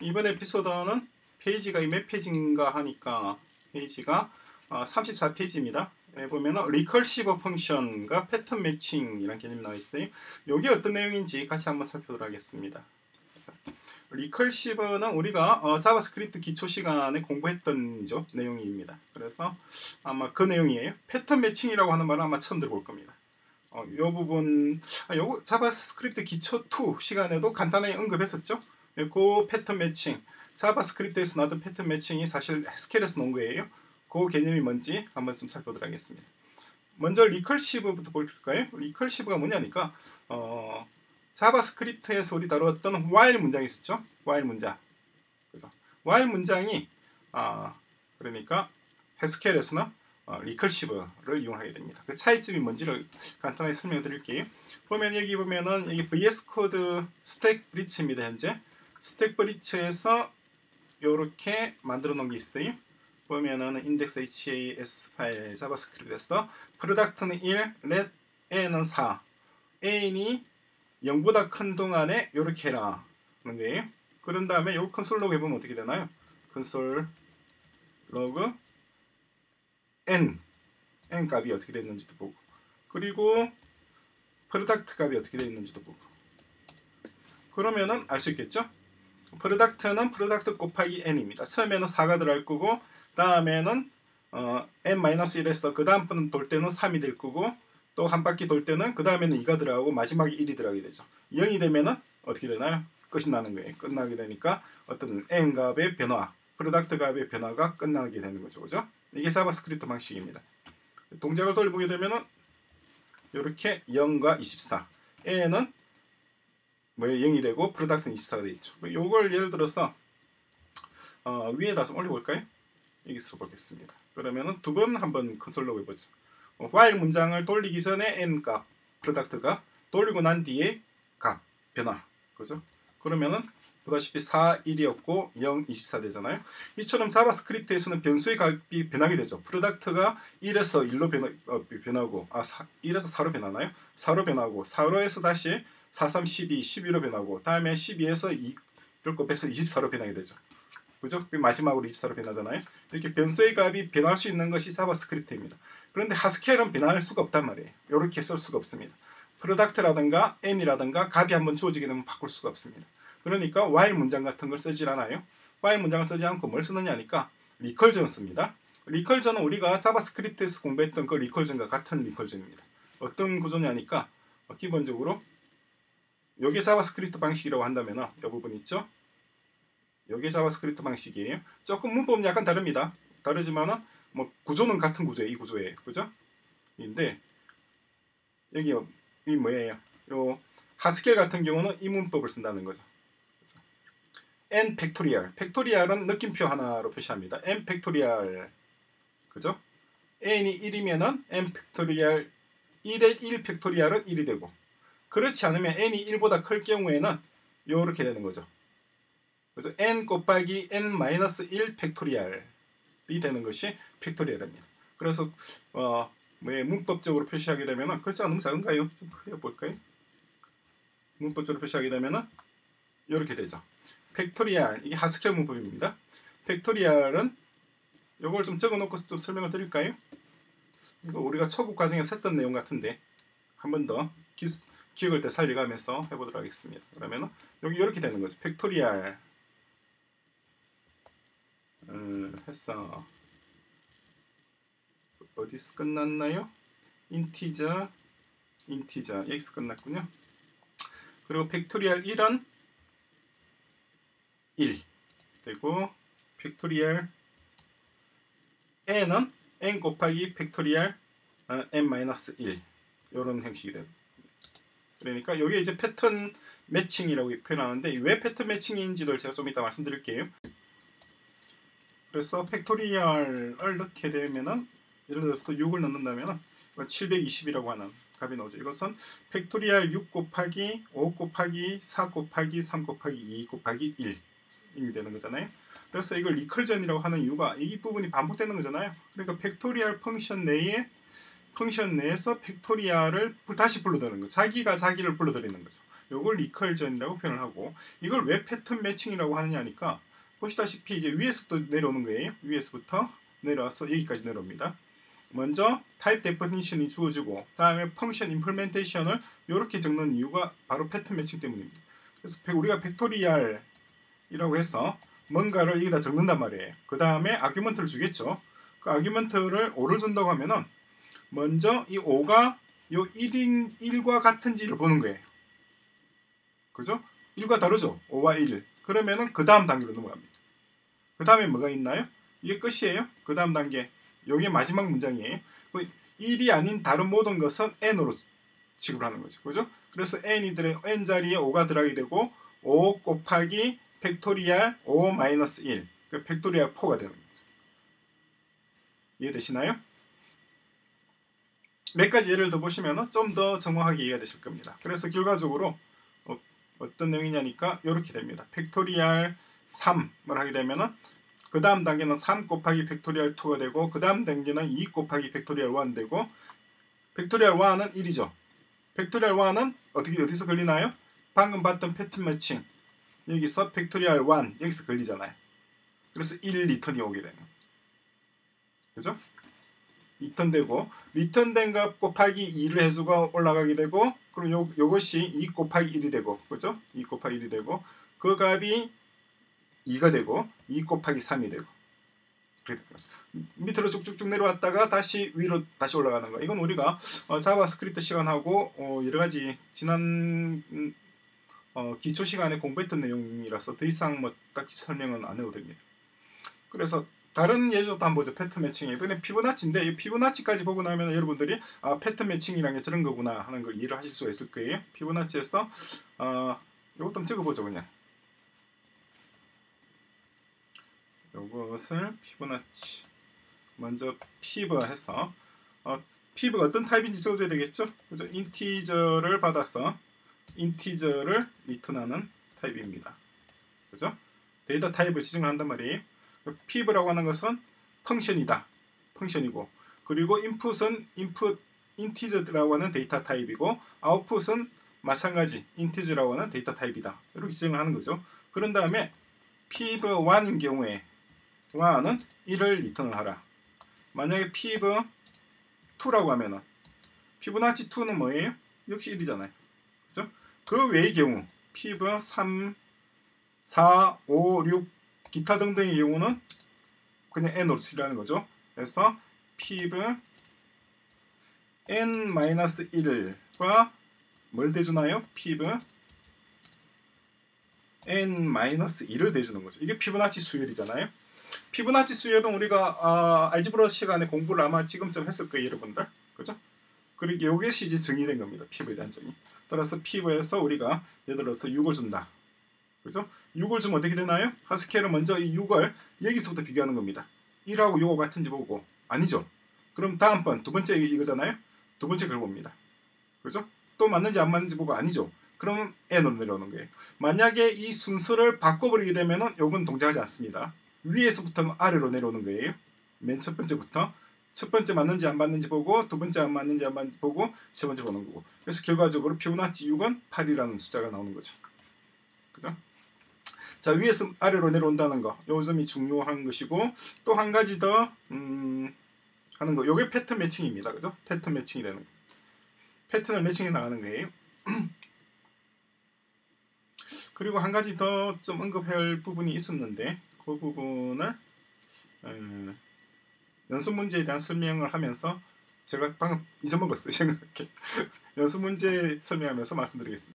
이번 에피소드는 페이지가 몇 페이지인가 하니까 페이지가 34페이지입니다. 보면은 리컬시브 펑션과 패턴 매칭이라는 개념이 나와 있어요. 이게 어떤 내용인지 같이 한번 살펴보도록 하겠습니다. 리컬시브는 우리가 자바스크립트 기초 시간에 공부했던 내용입니다. 그래서 아마 그 내용이에요. 패턴 매칭이라고 하는 말은 아마 처음 들어볼 겁니다. 이 부분, 요거 자바스크립트 기초 2 시간에도 간단하게 언급했었죠. 그 패턴 매칭, 자바스크립트에서 나왔던 패턴 매칭이 사실 해스켈에서 나온 거예요. 그 개념이 뭔지 한번 좀 살펴보도록 하겠습니다. 먼저 리컬시브부터 볼까요? 리컬시브가 뭐냐니까 자바스크립트에서 우리 다루었던 while 문장이 있었죠. while 문장, 그죠? while 문장이 그러니까 해스켈에서는 리컬시브를 이용하게 됩니다. 그 차이점이 뭔지를 간단하게 설명해 드릴게요. 보면 여기 보면은 여기 VS 코드 스택 브리츠입니다. 현재 스택 브리츠에서 이렇게 만들어 놓은 게 있어요. 보면은 index has 파일 자바스크립트에서 product는 1, let a는 4, a이 0보다 큰 동안에 이렇게 해라 하는 거예요. 그런 다음에 요 콘솔 로그 해보면 어떻게 되나요? 콘솔 로그 n 값이 어떻게 됐는지도 보고, 그리고 product 값이 어떻게 되어 있는지도 보고, 그러면은 알 수 있겠죠? product는 product 곱하기 n입니다. 처음에는 4가 들어갈 거고, 다음에는 n-1에서 그 다음 번 돌 때는 3이 될 거고, 또 한 바퀴 돌 때는 그 다음에는 2가 들어가고 마지막에 1이 들어가게 되죠. 0이 되면은 어떻게 되나요? 끝이 나는 거예요. 끝나게 되니까 어떤 n 값의 변화, product 값의 변화가 끝나게 되는 거죠. 그죠? 이게 자바스크립트 방식입니다. 동작을 돌려보게 되면은 이렇게 0과 24, n은 0이 되고 product는 24가 되겠죠. 요걸 예를 들어서 위에다 좀 올려볼까요? 여기서 보겠습니다. 그러면은 두 번 한번 콘솔로 해보죠. while 문장을 돌리기 전에 n 값, product 값, 돌리고 난 뒤에 값, 변화, 그죠? 그러면은 보다시피 4, 1이었고 0, 24 되잖아요. 이처럼 자바스크립트에서는 변수의 값이 변하게 되죠. 프로덕트가 1에서 1로 변하고 1에서 4로 변하나요? 4로 변하고 4로에서 다시 4, 3, 12, 12로 변하고, 다음에 12에서 2를 곱해서 24로 변하게 되죠. 그죠? 마지막으로 24로 변하잖아요. 이렇게 변수의 값이 변할 수 있는 것이 자바스크립트입니다. 그런데 하스켈은 변할 수가 없단 말이에요. 이렇게 쓸 수가 없습니다. 프로덕트라든가 n이라든가 값이 한번 주어지게 되면 바꿀 수가 없습니다. 그러니까 while 문장 같은 걸 쓰질 않아요. while 문장을 쓰지 않고 뭘 쓰느냐니까 리컬전을 씁니다. 리컬전은 우리가 자바스크립트에서 공부했던 그 리컬전과 같은 리컬전입니다. 어떤 구조냐니까 기본적으로 이게 자바스크립트 방식이라고 한다면 이 부분 있죠? 이게 자바스크립트 방식이에요. 조금 문법은 약간 다릅니다. 다르지만은 뭐 구조는 같은 구조예요. 이 구조예요. 그죠? 근데 여기 이 뭐예요? 요 하스켈 같은 경우는 이 문법을 쓴다는 거죠. n 팩토리얼. 팩토리얼은 느낌표 하나로 표시합니다. n 팩토리얼. 그죠? n이 1이면은 n 팩토리얼 1의 1 팩토리얼은 1이 되고, 그렇지 않으면 n이 1보다 클 경우에는 요렇게 되는 거죠. 그래서 n 곱하기 n-1 팩토리얼이 되는 것이 팩토리얼입니다. 그래서 문법적으로 표시하게 되면은 글자가 너무 작은가요? 좀 크게 볼까요? 문법적으로 표시하게 되면은 이렇게 되죠. 팩토리얼, 이게 하스켈 문법입니다. 팩토리얼은 이걸 좀 적어놓고 좀 설명을 드릴까요? 이거 우리가 초급 과정에서 했던 내용 같은데 한 번 더 기억을 때 살려가면서 해보도록 하겠습니다. 그러면은 여기 이렇게 되는 거죠. 팩토리얼 해서 어디서 끝났나요? 인티저 여기서 끝났군요. 그리고 팩토리얼 1은 1 되고, 팩토리얼 n은 n 곱하기 팩토리얼 n-1 이런 형식이 됩니다. 그러니까 이게 이제 패턴 매칭이라고 표현하는데, 왜 패턴 매칭인지를 제가 좀 이따 말씀드릴게요. 그래서 팩토리얼을 넣게 되면은 예를 들어서 6을 넣는다면은 720이라고 하는 값이 나오죠. 이것은 팩토리얼 6 곱하기 5 곱하기 4 곱하기 3 곱하기 2 곱하기 1이 되는 거잖아요. 그래서 이걸 리컬전이라고 하는 이유가 이 부분이 반복되는 거잖아요. 그러니까 팩토리얼 펑션 내에서 팩토리얼을 다시 불러들이는 거, 자기가 자기를 불러들이는 거죠. 요걸 리컬전이라고 표현을 하고, 이걸 왜 패턴 매칭이라고 하느냐 하니까 보시다시피 이제 위에서부터 내려오는 거예요. 위에서부터 내려와서 여기까지 내려옵니다. 먼저 타입 데피니션이 주어지고 다음에 펑션 임플멘테이션을 이렇게 적는 이유가 바로 패턴 매칭 때문입니다. 그래서 우리가 팩토리얼이라고 해서 뭔가를 여기다 적는단 말이에요. 그 다음에 아규먼트를 주겠죠. 그 아규먼트를 5를 준다고 하면은 먼저 이 5가 요 1과 같은지를 보는 거예요. 그죠? 1과 다르죠? 5와 1. 그러면은 그 다음 단계로 넘어갑니다. 그 다음에 뭐가 있나요? 이게 끝이에요. 그 다음 단계. 요게 마지막 문장이에요. 1이 아닌 다른 모든 것은 n으로 취급하는 거죠. 그죠? 그래서 n 자리에 5가 들어가게 되고 5 곱하기 팩토리얼 5 마이너스 1. 그 팩토리얼 4가 되는 거죠. 이해되시나요? 몇 가지 예를 더 보시면 좀 더 정확하게 이해가 되실 겁니다. 그래서 결과적으로 어떤 내용이냐니까 이렇게 됩니다. 팩토리얼 3을 하게 되면은 그 다음 단계는 3 곱하기 팩토리얼 2가 되고 그 다음 단계는 2 곱하기 팩토리얼 1 되고 팩토리얼 1은 1이죠. 팩토리얼 1은 어디서 걸리나요? 방금 봤던 패턴 매칭 여기서 팩토리얼 1 여기서 걸리잖아요. 그래서 1 리턴이 오게 되는 거죠. 그죠? 리턴되고 리턴된 값 곱하기 2를 해수가 올라가게 되고 그럼 요것이 2 곱하기 1이 되고 그죠? 2 곱하기 1이 되고 그 값이 2가 되고 2 곱하기 3이 되고 밑으로 쭉쭉쭉 내려왔다가 다시 위로 다시 올라가는 거. 이건 우리가 자바스크립트 시간하고 여러가지 지난 기초 시간에 공부했던 내용이라서 더 이상 뭐 딱히 설명은 안 해도 됩니다. 그래서 다른 예조도 한번 보죠. 패턴 매칭. 이번에 피보나치인데 이 피보나치까지 보고 나면 여러분들이 패턴 매칭이란 게 저런 거구나 하는 걸 이해를 하실 수가 있을 거예요. 피보나치에서 이것도 한번 적어보죠. 그냥 요것을 피보나치 먼저 피브 해서 피브가 어떤 타입인지 적어줘야 되겠죠. 그죠? 인티저를 받아서 인티저를 리턴하는 타입입니다. 그죠? 데이터 타입을 지정을 한단 말이에요. 피브라고 하는 것은 펑션이다. 펑션이고 그리고 인풋은 인티저라고 하는 데이터 타입이고 아웃풋은 마찬가지 인티저라고 하는 데이터 타입이다. 이렇게 지정을 하는 거죠. 그런 다음에 piv1인 경우에 1은 1을 리턴을 하라. 만약에 piv2라고 하면은 피보나치 2는 뭐예요? 역시 1이잖아요. 그죠? 그 외의 경우 piv3, 4, 5, 6 기타 등등의 경우는 그냥 n으로 칠하는 거죠. 그래서 piv n-1과 뭘 대주나요? piv n-1을 대주는 거죠. 이게 피보나치 수열이잖아요. 피보나치 수열은 우리가 알지브라 시간에 공부를 아마 지금쯤 했을 거예요, 여러분들. 그죠? 그리고 이것이 이제 정의된 겁니다. 피브에 대한 정의. 따라서 피브에서 우리가 예를 들어서 6을 준다. 그죠? 6을 주면 어떻게 되나요? 하스케일은 먼저 이 6을 여기서부터 비교하는 겁니다. 1하고 요거 같은지 보고 아니죠. 그럼 다음번 두 번째 이거잖아요. 두 번째 걸 봅니다. 그죠? 또 맞는지 안 맞는지 보고 아니죠. 그럼 n으로 내려오는 거예요. 만약에 이 순서를 바꿔버리게 되면은 요건 동작하지 않습니다. 위에서부터 아래로 내려오는 거예요. 맨 첫 번째부터 첫 번째 맞는지 안 맞는지 보고 두 번째 안 맞는지 안 맞는지 보고 세 번째 보는 거고. 그래서 결과적으로 피보나치 6은 8이라는 숫자가 나오는 거죠. 그죠? 자, 위에서 아래로 내려온다는 거, 요 점이 중요한 것이고 또 한 가지 더 하는 거, 요게 패턴 매칭입니다. 그죠? 패턴 매칭이 되는 거. 패턴을 매칭해 나가는 거예요. 그리고 한 가지 더 좀 언급할 부분이 있었는데 그 부분을 연습 문제에 대한 설명을 하면서 제가 방금 잊어먹었어요. 연습 문제 설명하면서 말씀드리겠습니다.